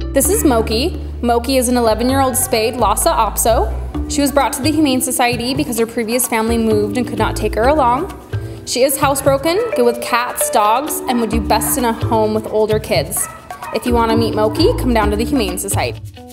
This is Moki. Moki is an 11-year-old spayed Lhasa Apso. She was brought to the Humane Society because her previous family moved and could not take her along. She is housebroken, good with cats, dogs, and would do best in a home with older kids. If you want to meet Moki, come down to the Humane Society.